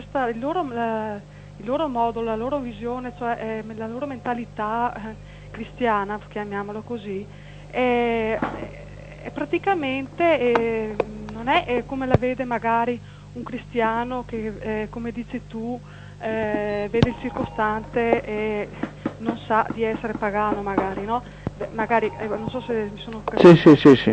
il loro modo, la loro visione, cioè la loro mentalità cristiana, chiamiamolo così, è praticamente non è come la vede magari un cristiano che, come dici tu, vede il circostante e non sa di essere pagano magari, no? Magari, non so se mi sono capito. Sì.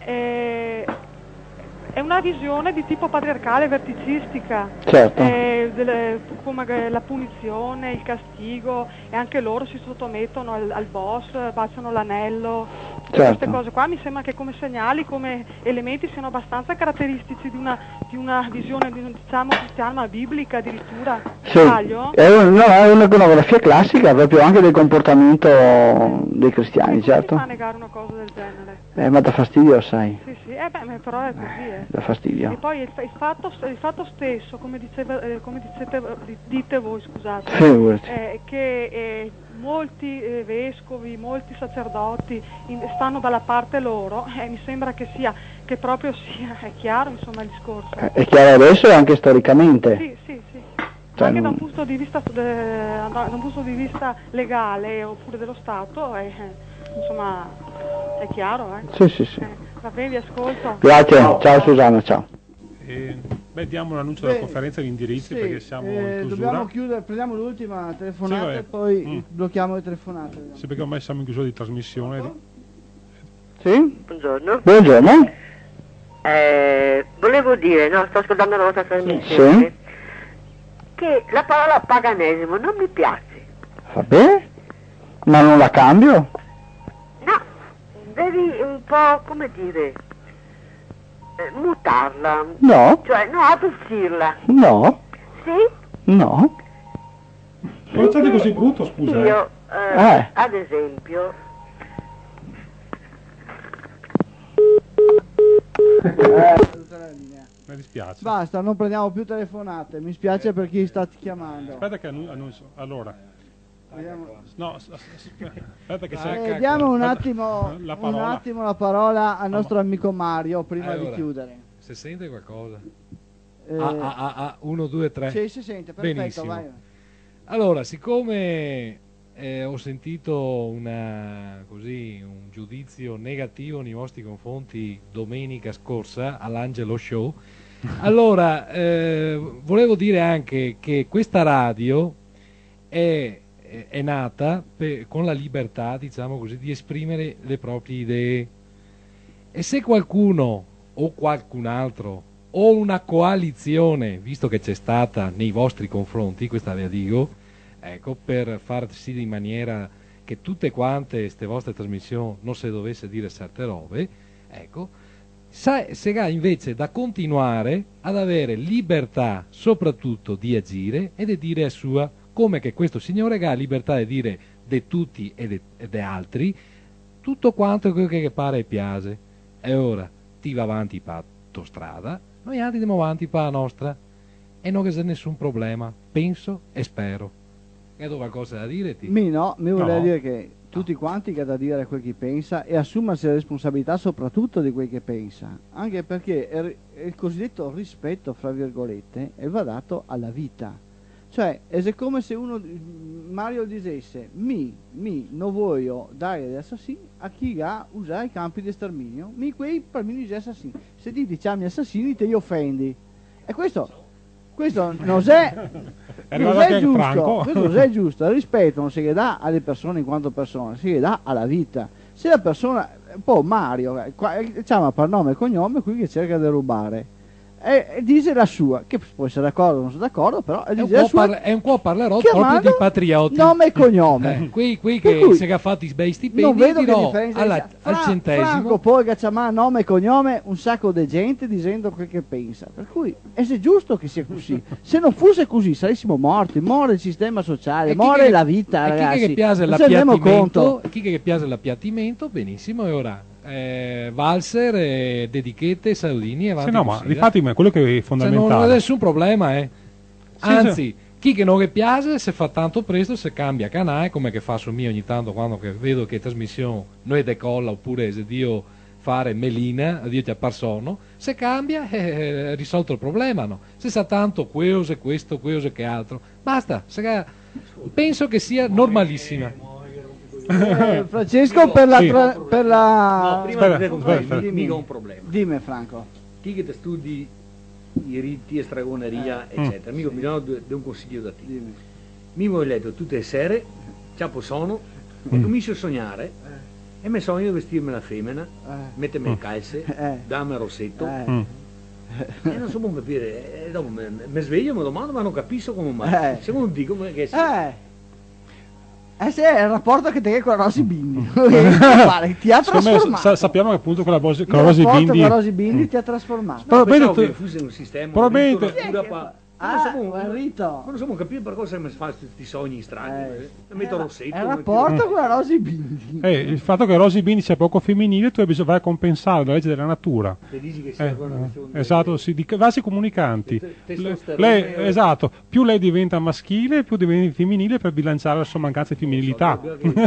È una visione di tipo patriarcale, verticistica, certo. Come la punizione, il castigo, e anche loro si sottomettono al boss, baciano l'anello, certo. Queste cose qua mi sembra che come segnali, come elementi siano abbastanza caratteristici di una visione, diciamo, cristiana, ma biblica addirittura. Sì. Sbaglio? È un'iconografia classica proprio anche del comportamento dei cristiani, certo. Come si fa a negare una cosa del genere? Ma dà fastidio, sai. Sì, però è così, Dà fastidio. E poi il fatto stesso, come dite voi, scusate, che molti vescovi, molti sacerdoti stanno dalla parte loro, mi sembra che proprio sia, è chiaro insomma il discorso. È chiaro adesso e anche storicamente. Sì. Cioè, anche da un punto di vista legale oppure dello Stato, insomma, è chiaro, Sì. Va bene, vi ascolto. Grazie, ciao Susanna, ciao. Diamo l'annuncio della conferenza di indirizzi, perché siamo in chiusura. Dobbiamo chiudere, prendiamo l'ultima telefonata e poi blocchiamo le telefonate. Sì, perché ormai siamo in chiusura di trasmissione. Sì? Buongiorno. Buongiorno. Volevo dire, sto ascoltando la vostra trasmissione, sì. Che la parola paganesimo non mi piace. Vabbè, ma non la cambio? No, devi un po', come dire, mutarla. No. Cioè, no, adoucirla. No. Sì? No. Non è così brutto, scusa. Io, ad esempio... Mi dispiace. Basta, non prendiamo più telefonate, mi spiace per chi sta chiamando. Aspetta che annuncio. Allora. No, aspetta che diamo un attimo la parola al nostro amico Mario prima di chiudere. Se sente qualcosa? 1, 2, 3. Sì, si sente, perfetto, benissimo. vai. Allora, siccome ho sentito un giudizio negativo nei vostri confronti domenica scorsa all'Angelo Show, allora volevo dire anche che questa radio è nata con la libertà, diciamo così, di esprimere le proprie idee, e se qualcuno o qualcun altro o una coalizione, visto che c'è stata nei vostri confronti, questa la dico, ecco, per far sì in maniera che tutte quante queste vostre trasmissioni non si dovesse dire certe robe, ecco, se ha invece da continuare ad avere libertà soprattutto di agire e di dire a sua, come che questo signore ha libertà di dire di tutti e di altri tutto quanto quello che pare e piace. E ora ti va avanti per la tua strada, noi altri andiamo avanti per la nostra e non c'è nessun problema, penso e spero. Hai qualcosa da dire? Mi vorrei dire che tutti quanti che ha da dire quel che pensa e assumersi la responsabilità soprattutto di quel che pensa, anche perché il cosiddetto rispetto, fra virgolette, va dato alla vita. Cioè, è come se Mario dicesse non voglio dare gli assassini a chi ha usato i campi di sterminio, quei per me gli assassini. Se ti diciamo assassini te li offendi. E questo non è giusto. Questo non è giusto. Il rispetto non si dà alle persone in quanto persone, si dà alla vita. Se la persona, poi Mario chiama per nome e cognome qui che cerca di rubare e dice la sua, che può essere d'accordo o non sono d'accordo, però è un po' parlerò proprio di patrioti, nome e cognome, quei che si è fatti i bei stipendi, non vedo che differenza al centesimo. Franco poi che chiama nome e cognome un sacco di gente dicendo quel che pensa, per cui è giusto che sia così. Se non fosse così saremmo morti, muore il sistema sociale, muore la vita, ragazzi. Chi che piace l'appiattimento, benissimo. E ora valser, dedichete, Saludini e avanti. Ma difatti quello che è fondamentale, non ha nessun problema, anzi, chi che non che piace se fa tanto presto, se cambia canale, come che fa su mio ogni tanto quando che vedo che trasmissione non è decolla, oppure se Dio fare melina, Dio ti apparsono, se cambia risolto il problema, no? Se sa tanto questo, questo che altro, basta, penso che sia normalissima. Francesco, per la prima mica un problema. Dimmi, Franco. Ti che ti studi i riti e stregoneria eccetera, mi ho dato un consiglio da te. Mi ho letto tutte le sere, ciapo sono e comincio a sognare e mi sogno di vestirmi la femmina, mettermi il calze, darmi il rossetto e non so come capire, dopo mi sveglio e mi domando ma non capisco come mai, se non dico che se è il rapporto che te con la Rosy Bindi ti ha trasformato. Sappiamo che appunto con la Rosy Bindi ti ha trasformato. Probabilmente un sistema non so capire per cosa mi fa questi sogni strani. Metto rossetto. È il rapporto con la Rosy Bindi. Il fatto che Rosy Bindi sia poco femminile, tu vai a compensare la legge della natura. Se dici che sia esatto, di vasi comunicanti. Esatto, più lei diventa maschile, più diventa femminile per bilanciare la sua mancanza di femminilità.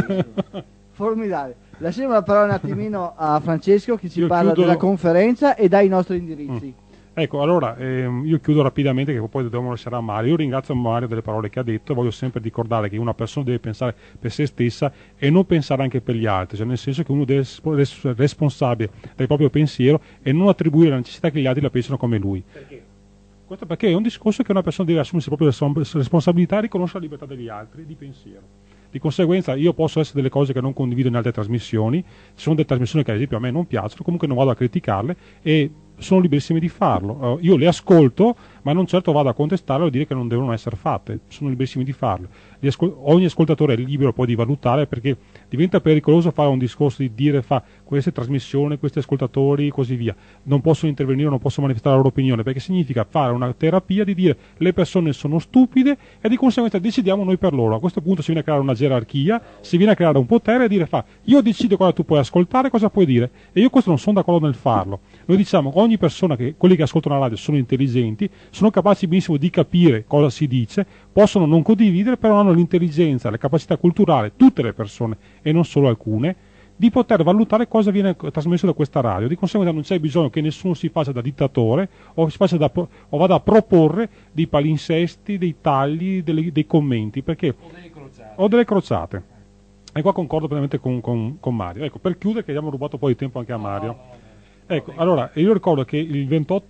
Formidabile. Lasciamo la parola un attimino a Francesco che ci parla della conferenza e dai i nostri indirizzi. Ecco, allora io chiudo rapidamente che poi dobbiamo lasciare a Mario. Io ringrazio Mario delle parole che ha detto, voglio sempre ricordare che una persona deve pensare per se stessa e non pensare anche per gli altri, cioè nel senso che uno deve essere responsabile del proprio pensiero e non attribuire la necessità che gli altri la pensino come lui. Perché? Questo perché è un discorso che una persona deve assumersi proprio responsabilità e riconoscere la libertà degli altri di pensiero. Di conseguenza io posso essere delle cose che non condivido in altre trasmissioni, ci sono delle trasmissioni che ad esempio a me non piacciono, comunque non vado a criticarle e sono liberissimi di farlo. Io le ascolto, ma non certo vado a contestarle o dire che non devono essere fatte, sono liberissimi di farlo. Ogni ascoltatore è libero poi di valutare, perché diventa pericoloso fare un discorso di dire queste trasmissioni, questi ascoltatori così via non possono intervenire, non possono manifestare la loro opinione, perché significa fare una terapia di dire le persone sono stupide e di conseguenza decidiamo noi per loro. A questo punto si viene a creare una gerarchia, si viene a creare un potere e dire io decido cosa tu puoi ascoltare, cosa puoi dire, e io questo non sono d'accordo nel farlo. Noi diciamo che ogni persona, quelli che ascoltano la radio sono intelligenti, sono capaci benissimo di capire cosa si dice, possono non condividere, però hanno l'intelligenza, la capacità culturale, tutte le persone e non solo alcune, di poter valutare cosa viene trasmesso da questa radio. Di conseguenza non c'è bisogno che nessuno si faccia da dittatore o vada a proporre dei palinsesti, dei tagli, dei commenti, perché o delle crociate. E qua concordo pienamente con Mario. Ecco, per chiudere, che abbiamo rubato un po' di tempo anche a Mario. Ecco, allora, io ricordo che il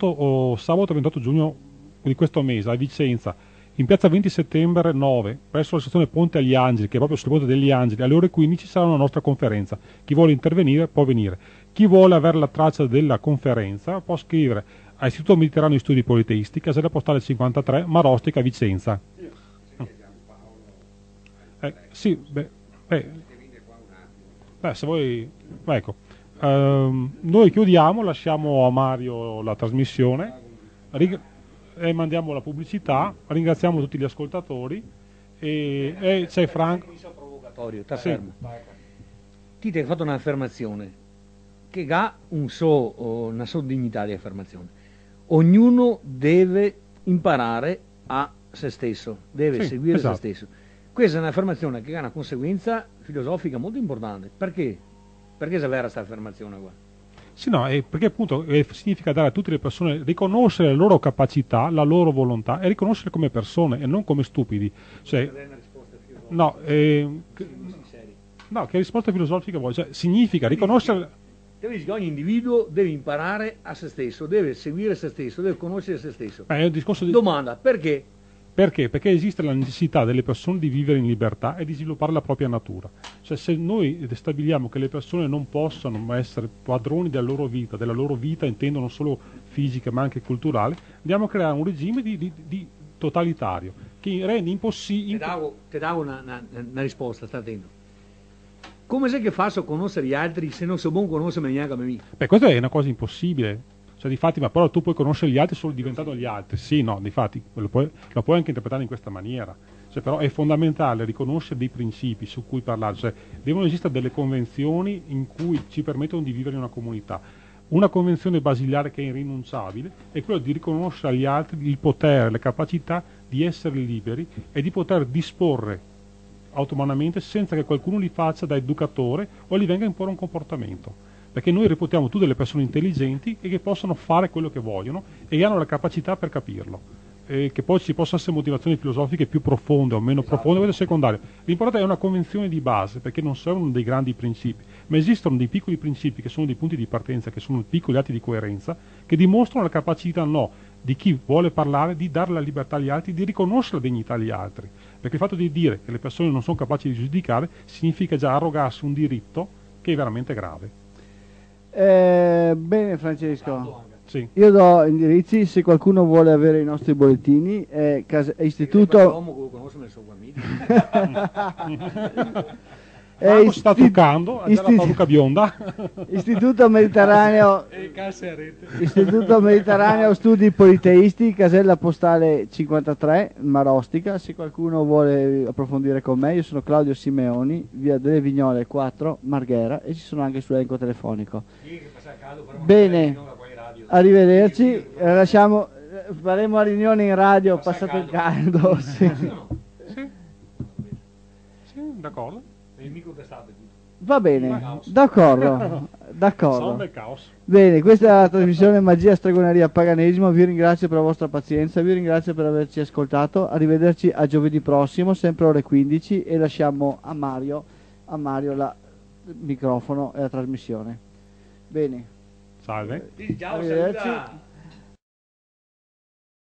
sabato 28 giugno di questo mese a Vicenza, in piazza 20 settembre 9, presso la stazione Ponte agli Angeli, che è proprio sul Ponte degli Angeli, alle ore 15 sarà una nostra conferenza. Chi vuole intervenire può venire. Chi vuole avere la traccia della conferenza può scrivere a Istituto Mediterraneo di Studi Politeisti, casella postale 53, Marostica, Vicenza. Se vuoi, ecco. Noi chiudiamo, lasciamo a Mario la trasmissione e mandiamo la pubblicità, ringraziamo tutti gli ascoltatori e c'è Franco. Fermo. Ti hai fatto un'affermazione che ha una sua dignità di affermazione. Ognuno deve imparare a se stesso, deve seguire se stesso. Questa è un'affermazione che ha una conseguenza filosofica molto importante. Perché? Perché è vera questa affermazione qua? Sì, no, perché appunto significa dare a tutte le persone, riconoscere le loro capacità, la loro volontà e riconoscere come persone e non come stupidi. Cioè, no, che risposta filosofica vuoi? Cioè, significa riconoscere... Ogni individuo deve imparare a se stesso, deve seguire se stesso, deve conoscere se stesso. È un discorso di... Domanda, perché? Perché? Perché esiste la necessità delle persone di vivere in libertà e di sviluppare la propria natura. Cioè, se noi stabiliamo che le persone non possano essere padroni della loro vita intendo non solo fisica ma anche culturale, andiamo a creare un regime di totalitario che rende impossibile... Ti davo una risposta, sta attento. Come sei che faccio a conoscere gli altri se non so buon conoscermi neanche a me? Beh, questa è una cosa impossibile. Cioè, difatti, ma però tu puoi conoscere gli altri solo diventando gli altri. Sì, no, difatti, lo puoi anche interpretare in questa maniera. Cioè, però è fondamentale riconoscere dei principi su cui parlare. Cioè, devono esistere delle convenzioni in cui ci permettono di vivere in una comunità. Una convenzione basilare che è irrinunciabile è quella di riconoscere agli altri il potere, le capacità di essere liberi e di poter disporre autonomamente senza che qualcuno li faccia da educatore o gli venga a imporre un comportamento, perché noi reputiamo tutte delle persone intelligenti e che possono fare quello che vogliono e che hanno la capacità per capirlo, e che poi ci possono essere motivazioni filosofiche più profonde o meno profonde, questo è secondario. L'importante è una convenzione di base, perché non sono dei grandi principi, ma esistono dei piccoli principi che sono dei punti di partenza, che sono piccoli atti di coerenza, che dimostrano la capacità di chi vuole parlare, di dare la libertà agli altri, di riconoscere la dignità agli altri. Perché il fatto di dire che le persone non sono capaci di giudicare significa già arrogarsi un diritto che è veramente grave. Bene Francesco, sì. Io do indirizzi se qualcuno vuole avere i nostri bollettini. Istituto... Marco sta truccando, ha già la parrucca bionda. Istituto Mediterraneo Istituto Mediterraneo Studi Politeisti, casella postale 53, Marostica. Se qualcuno vuole approfondire con me, io sono Claudio Simeoni, via delle Vignole 4, Marghera, e ci sono anche sull'elenco telefonico. Bene, arrivederci, faremo la riunione in radio, passate il caldo. Sì, d'accordo. Va bene, d'accordo. Sono caos. Bene, questa è la trasmissione Magia, Stregoneria, Paganesimo. Vi ringrazio per la vostra pazienza, vi ringrazio per averci ascoltato. Arrivederci a giovedì prossimo, sempre ore 15, e lasciamo a Mario il microfono e la trasmissione. Bene. Salve. Arrivederci.